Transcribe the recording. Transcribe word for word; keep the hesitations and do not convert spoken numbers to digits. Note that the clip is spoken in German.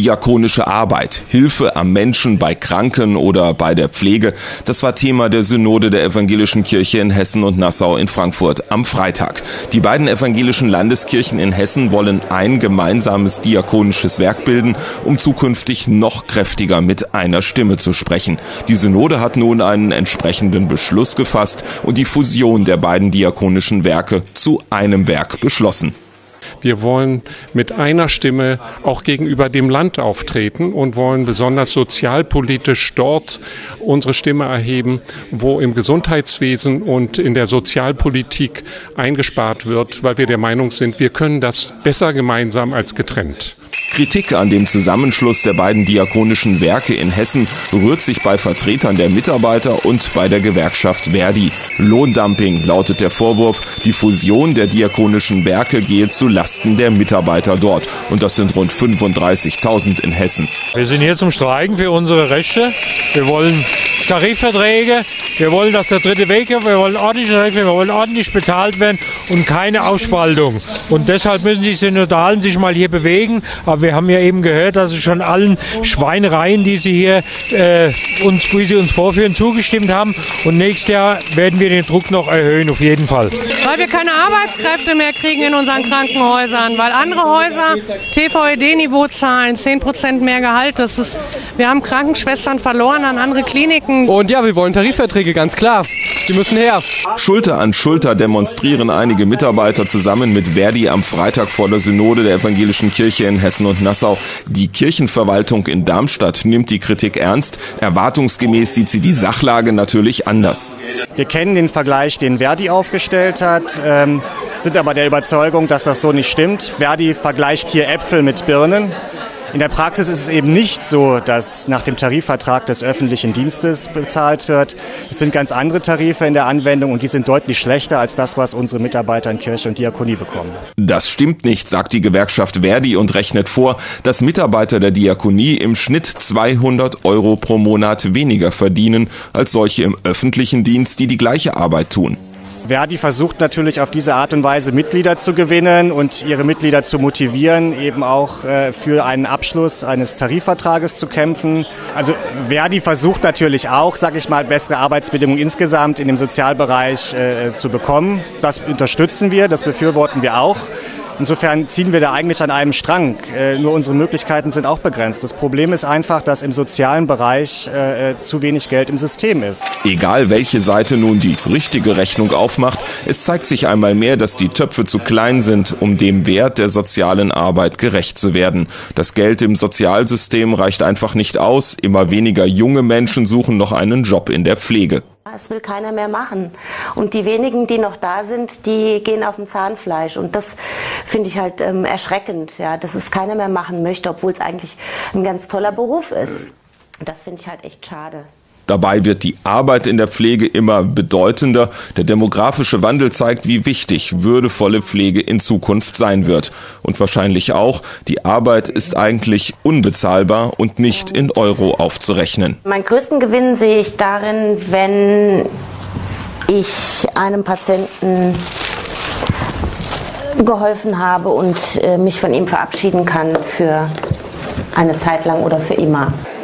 Diakonische Arbeit, Hilfe am Menschen bei Kranken oder bei der Pflege, das war Thema der Synode der Evangelischen Kirche in Hessen und Nassau in Frankfurt am Freitag. Die beiden evangelischen Landeskirchen in Hessen wollen ein gemeinsames diakonisches Werk bilden, um zukünftig noch kräftiger mit einer Stimme zu sprechen. Die Synode hat nun einen entsprechenden Beschluss gefasst und die Fusion der beiden diakonischen Werke zu einem Werk beschlossen. Wir wollen mit einer Stimme auch gegenüber dem Land auftreten und wollen besonders sozialpolitisch dort unsere Stimme erheben, wo im Gesundheitswesen und in der Sozialpolitik eingespart wird, weil wir der Meinung sind, wir können das besser gemeinsam als getrennt. Kritik an dem Zusammenschluss der beiden diakonischen Werke in Hessen rührt sich bei Vertretern der Mitarbeiter und bei der Gewerkschaft Verdi. Lohndumping lautet der Vorwurf, die Fusion der diakonischen Werke gehe zu Lasten der Mitarbeiter dort. Und das sind rund fünfunddreißigtausend in Hessen. Wir sind hier zum Streiken für unsere Rechte. Wir wollen Tarifverträge, wir wollen, dass der dritte Weg kommt, wir wollen ordentlich, wir wollen ordentlich bezahlt werden und keine Aufspaltung. Und deshalb müssen die Synodalen sich mal hier bewegen. Aber wir haben ja eben gehört, dass sie schon allen Schweinereien, die sie hier äh, uns, wie sie uns vorführen, zugestimmt haben. Und nächstes Jahr werden wir den Druck noch erhöhen, auf jeden Fall. Weil wir keine Arbeitskräfte mehr kriegen in unseren Krankenhäusern, weil andere Häuser T V E D-Niveau zahlen, zehn Prozent mehr Gehalt. Das ist, wir haben Krankenschwestern verloren an andere Kliniken. Und ja, wir wollen Tarifverträge, ganz klar. Die müssen her. Schulter an Schulter demonstrieren einige Mitarbeiter zusammen mit Verdi am Freitag vor der Synode der Evangelischen Kirche in Hessen und Nassau. Die Kirchenverwaltung in Darmstadt nimmt die Kritik ernst. Erwartungsgemäß sieht sie die Sachlage natürlich anders. Wir kennen den Vergleich, den Verdi aufgestellt hat, ähm, sind aber der Überzeugung, dass das so nicht stimmt. Verdi vergleicht hier Äpfel mit Birnen. In der Praxis ist es eben nicht so, dass nach dem Tarifvertrag des öffentlichen Dienstes bezahlt wird. Es sind ganz andere Tarife in der Anwendung und die sind deutlich schlechter als das, was unsere Mitarbeiter in Kirche und Diakonie bekommen. Das stimmt nicht, sagt die Gewerkschaft Verdi und rechnet vor, dass Mitarbeiter der Diakonie im Schnitt zweihundert Euro pro Monat weniger verdienen als solche im öffentlichen Dienst, die die gleiche Arbeit tun. Verdi versucht natürlich auf diese Art und Weise Mitglieder zu gewinnen und ihre Mitglieder zu motivieren, eben auch äh, für einen Abschluss eines Tarifvertrages zu kämpfen. Also Verdi versucht natürlich auch, sage ich mal, bessere Arbeitsbedingungen insgesamt in dem Sozialbereich äh, zu bekommen. Das unterstützen wir, das befürworten wir auch. Insofern ziehen wir da eigentlich an einem Strang. Äh, nur unsere Möglichkeiten sind auch begrenzt. Das Problem ist einfach, dass im sozialen Bereich äh, zu wenig Geld im System ist. Egal welche Seite nun die richtige Rechnung aufmacht, es zeigt sich einmal mehr, dass die Töpfe zu klein sind, um dem Wert der sozialen Arbeit gerecht zu werden. Das Geld im Sozialsystem reicht einfach nicht aus. Immer weniger junge Menschen suchen noch einen Job in der Pflege. Es will keiner mehr machen. Und die wenigen, die noch da sind, die gehen auf dem Zahnfleisch. Und das finde ich halt ähm, erschreckend, ja, dass es keiner mehr machen möchte, obwohl es eigentlich ein ganz toller Beruf ist. Das finde ich halt echt schade. Dabei wird die Arbeit in der Pflege immer bedeutender. Der demografische Wandel zeigt, wie wichtig würdevolle Pflege in Zukunft sein wird. Und wahrscheinlich auch, die Arbeit ist eigentlich unbezahlbar und nicht in Euro aufzurechnen. Meinen größten Gewinn sehe ich darin, wenn ich einem Patienten geholfen habe und äh, mich von ihm verabschieden kann für eine Zeit lang oder für immer.